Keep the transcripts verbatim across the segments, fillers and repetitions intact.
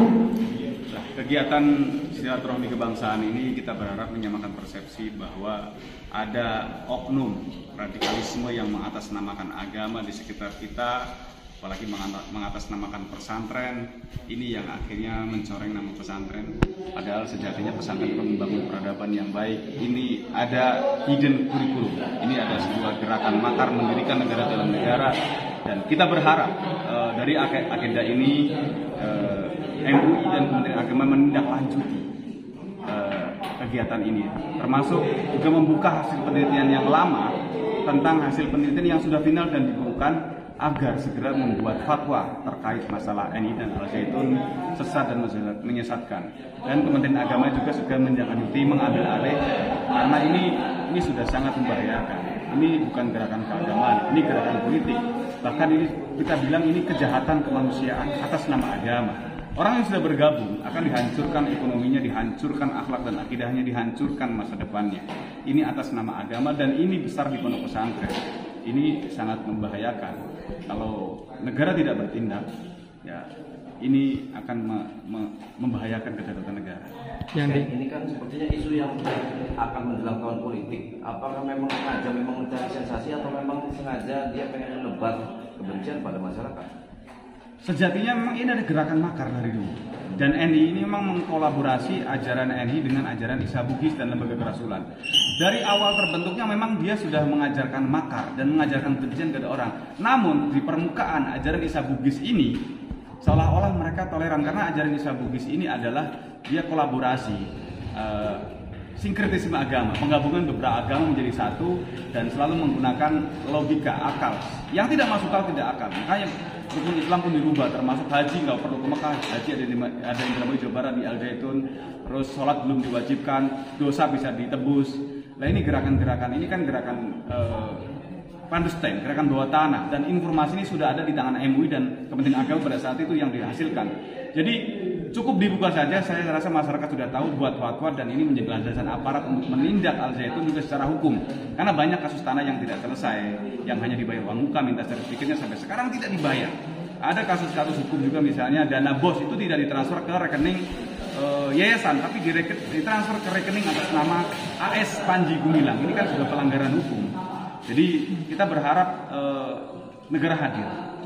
Kegiatan silaturahmi kebangsaan ini kita berharap menyamakan persepsi bahwa ada oknum radikalisme yang mengatasnamakan agama di sekitar kita, apalagi mengatasnamakan pesantren. Ini yang akhirnya mencoreng nama pesantren, padahal sejatinya pesantren itu membangun peradaban yang baik. Ini ada hidden curriculum, ini ada sebuah gerakan makar mendirikan negara dalam negara, dan kita berharap uh, dari agenda ini uh, M U I dan Kementerian Agama menindaklanjuti uh, kegiatan ini, termasuk juga membuka hasil penelitian yang lama tentang hasil penelitian yang sudah final dan dibukukan, agar segera membuat fatwa terkait masalah N I dan Al-Zaitun sesat dan menyesatkan. Dan Kementerian Agama juga sudah menindaklanjuti, mengambil alih, karena ini ini sudah sangat membahayakan. Ini bukan gerakan keagamaan, ini gerakan politik. Bahkan ini kita bilang ini kejahatan kemanusiaan atas nama agama. Orang yang sudah bergabung akan dihancurkan ekonominya, dihancurkan akhlak dan akidahnya, dihancurkan masa depannya. Ini atas nama agama, dan ini besar di pondok pesantren. Ini sangat membahayakan. Kalau negara tidak bertindak, ya ini akan me me membahayakan kedaulatan negara. Yang di... ini kan sepertinya isu yang akan menjelang tahun politik. Apakah memang sengaja memang mencari sensasi atau memang sengaja dia pengen menebar kebencian pada masyarakat? Sejatinya memang ini ada gerakan makar dari dulu, dan N I ini memang mengkolaborasi ajaran N I dengan ajaran Isa Bugis dan lembaga kerasulan. Dari awal terbentuknya memang dia sudah mengajarkan makar dan mengajarkan kebencian kepada orang. Namun di permukaan ajaran Isa Bugis ini seolah-olah mereka toleran, karena ajaran Isa Bugis ini adalah dia kolaborasi, uh, sinkretisme agama, penggabungan beberapa agama menjadi satu dan selalu menggunakan logika akal yang tidak masuk akal, tidak akal. Makanya rukun Islam pun dirubah, termasuk haji nggak perlu ke Mekah, haji ada di ada yang di Jawa Barat di Al-Zaitun, terus sholat belum diwajibkan, dosa bisa ditebus. Nah ini gerakan-gerakan ini kan gerakan eh, Pandustain, gerakan bawah tanah, dan informasi ini sudah ada di tangan M U I dan Kementerian Agama pada saat itu yang dihasilkan. Jadi cukup dibuka saja, saya rasa masyarakat sudah tahu buat fatwa, dan ini menjadi landasan aparat untuk menindak Al-Zaitun juga secara hukum. Karena banyak kasus tanah yang tidak selesai, yang hanya dibayar uang muka, minta sertifikatnya sampai sekarang tidak dibayar. Ada kasus-kasus hukum juga, misalnya dana bos itu tidak ditransfer ke rekening e, yayasan, tapi ditransfer ke rekening atas nama A S Panji Gumilang. Ini kan sudah pelanggaran hukum. Jadi kita berharap e, negara hadir.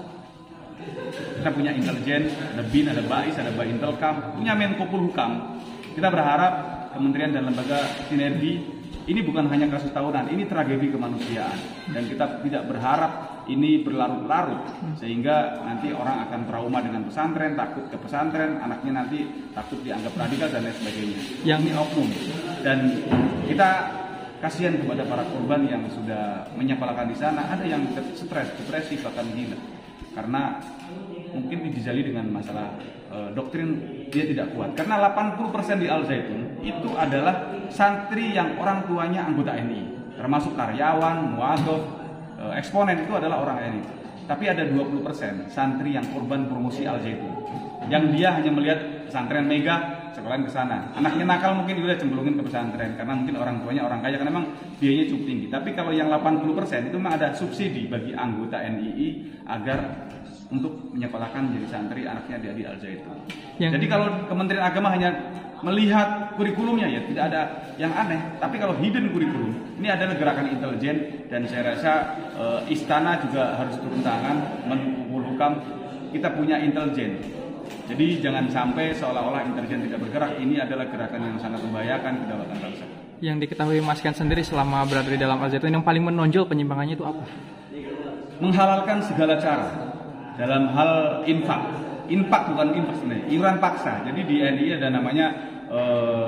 Kita punya intelijen, ada B I N, ada BAIS, ada Baintelkam, punya Menko Polhukam. Kita berharap kementerian dan lembaga sinergi. Ini bukan hanya kasus tahunan, ini tragedi kemanusiaan. Dan kita tidak berharap ini berlarut-larut, sehingga nanti orang akan trauma dengan pesantren, takut ke pesantren, anaknya nanti takut dianggap radikal dan lain sebagainya. Yang ini oknum. Dan kita kasihan kepada para korban yang sudah menyekolahkan di sana. Ada yang stres, depresi, bahkan gila. Karena mungkin dijali dengan masalah e, doktrin dia tidak kuat. Karena delapan puluh persen di Al-Zaitun itu adalah santri yang orang tuanya anggota N I, termasuk karyawan, muadzaf, e, eksponen itu adalah orang N I. Tapi ada dua puluh persen santri yang korban promosi Al-Zaitun, yang dia hanya melihat pesantren mega, sekolahan ke sana. Anaknya nakal mungkin juga cemplungin ke pesantren karena mungkin orang tuanya orang kaya, karena memang biayanya cukup tinggi. Tapi kalau yang delapan puluh persen itu memang ada subsidi bagi anggota N I I agar untuk menyekolahkan menjadi santri anaknya di Al-Zaitun. Yang... Jadi kalau Kementerian Agama hanya melihat kurikulumnya, ya tidak ada yang aneh. Tapi kalau hidden kurikulum, ini adalah gerakan intelijen, dan saya rasa e, istana juga harus turun tangan, Menko Polhukam. Kita punya intelijen. Jadi jangan sampai seolah-olah intelijen tidak bergerak. Ini adalah gerakan yang sangat membahayakan kedaulatan bangsa. Yang diketahui Mas Ken sendiri selama berada di dalam Al-Zaitun, yang paling menonjol penyimpangannya itu apa? Menghalalkan segala cara dalam hal infak. Infak bukan infak sebenarnya, iuran paksa. Jadi di N I ada namanya eh,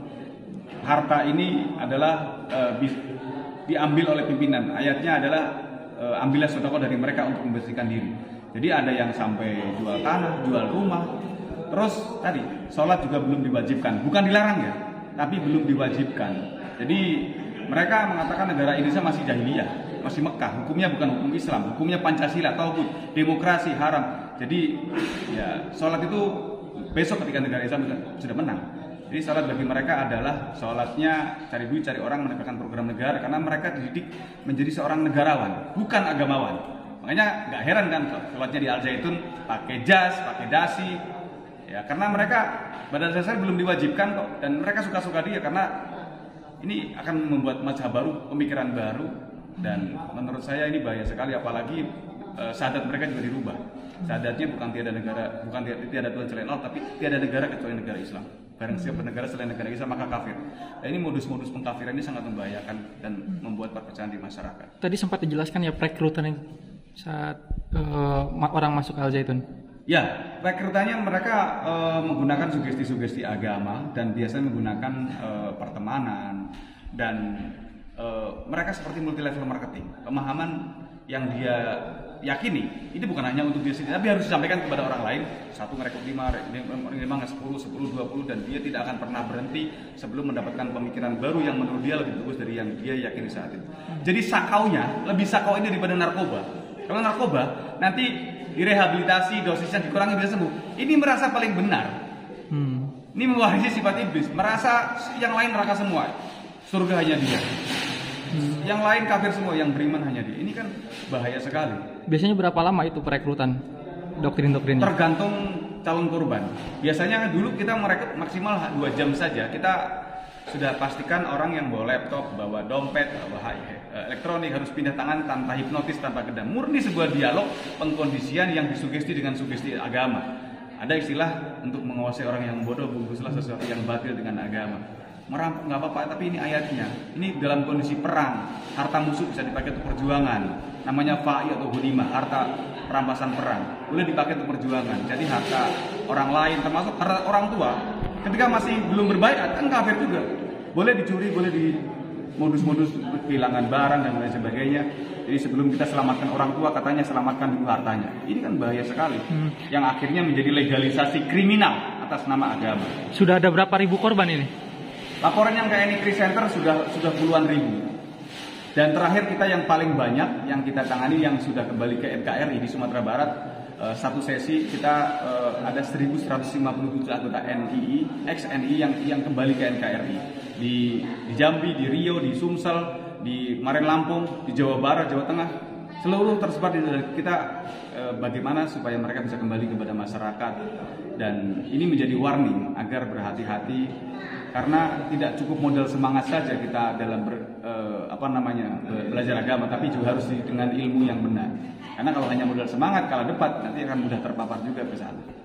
harta ini adalah eh, diambil oleh pimpinan. Ayatnya adalah eh, ambillah sedekah dari mereka untuk membersihkan diri. Jadi ada yang sampai jual tanah, jual rumah. Terus tadi sholat juga belum diwajibkan, bukan dilarang ya, tapi belum diwajibkan. Jadi mereka mengatakan negara Indonesia masih jahiliyah, masih Mekah, hukumnya bukan hukum Islam, hukumnya Pancasila, tauhid, demokrasi, haram. Jadi ya sholat itu besok ketika negara Islam sudah menang. Jadi sholat bagi mereka adalah sholatnya cari duit, cari orang, menegakkan program negara, karena mereka dididik menjadi seorang negarawan, bukan agamawan. Makanya nggak heran kan sholatnya di Al-Zaitun pakai jas, pakai dasi, Ya, karena mereka pada dasarnya belum diwajibkan kok, dan mereka suka-suka dia karena ini akan membuat mazhab baru, pemikiran baru, dan menurut saya ini bahaya sekali, apalagi eh, syahadat mereka juga dirubah. Syahadatnya bukan tiada negara, bukan tiada, tiada Tuhan selain Allah, tapi tiada negara kecuali negara Islam. Barang siapa negara selain negara Islam maka kafir. Nah, ini modus-modus pengkafiran ini sangat membahayakan dan membuat perpecahan di masyarakat. Tadi sempat dijelaskan ya perekrutan saat uh, orang masuk Al Zaitun. Ya, rekrutannya mereka e, menggunakan sugesti-sugesti agama dan biasanya menggunakan e, pertemanan, dan e, mereka seperti multi level marketing. Pemahaman yang dia yakini itu bukan hanya untuk dia sendiri, tapi harus disampaikan kepada orang lain. Satu merekrut lima, lima, sepuluh, sepuluh, dua puluh, dan dia tidak akan pernah berhenti sebelum mendapatkan pemikiran baru yang menurut dia lebih bagus dari yang dia yakini saat itu. Jadi sakaunya lebih sakau ini daripada narkoba. Kalau narkoba nanti direhabilitasi, dosisnya dikurangi bisa sembuh. Ini merasa paling benar. Hmm. Ini mewarisi sifat iblis, merasa yang lain neraka semua, surga hanya dia. Hmm. Yang lain kafir semua, yang beriman hanya dia. Ini kan bahaya sekali. Biasanya berapa lama itu perekrutan doktrin-doktrinnya? Tergantung calon korban. Biasanya dulu kita merekrut maksimal dua jam saja. Kita sudah pastikan orang yang bawa laptop, bawa dompet, bawa elektronik harus pindah tangan tanpa hipnotis, tanpa kedam. Murni sebuah dialog pengkondisian yang disugesti dengan sugesti agama. Ada istilah untuk menguasai orang yang bodoh, bungkuslah sesuatu yang batil dengan agama. Merampok nggak apa-apa, tapi ini ayatnya. Ini dalam kondisi perang, harta musuh bisa dipakai untuk perjuangan. Namanya fa'i atau hunimah, harta perampasan perang. Boleh dipakai untuk perjuangan. Jadi harta orang lain, termasuk harta orang tua, ketika masih belum berbaiat kan kafir juga. Boleh dicuri, boleh di modus-modus kehilangan barang dan lain sebagainya. Jadi sebelum kita selamatkan orang tua, katanya selamatkan dulu hartanya. Ini kan bahaya sekali. Hmm. Yang akhirnya menjadi legalisasi kriminal atas nama agama. Sudah ada berapa ribu korban ini? Laporan yang ke N I Crisis Center sudah sudah puluhan ribu. Dan terakhir kita yang paling banyak yang kita tangani yang sudah kembali ke N K R I di Sumatera Barat. Uh, satu sesi kita uh, ada seribu seratus lima puluh tujuh anggota N I I, ex N I I yang yang kembali ke N K R I di, di Jambi, di Riau, di Sumsel, di Maren Lampung, di Jawa Barat, Jawa Tengah, seluruh tersebar di kita. Uh, bagaimana supaya mereka bisa kembali kepada masyarakat, dan ini menjadi warning agar berhati-hati karena tidak cukup modal semangat saja kita dalam ber, uh, apa namanya belajar agama, tapi juga harus dengan ilmu yang benar. Karena kalau hanya modal semangat, kalah debat, nanti akan mudah terpapar juga ke sana.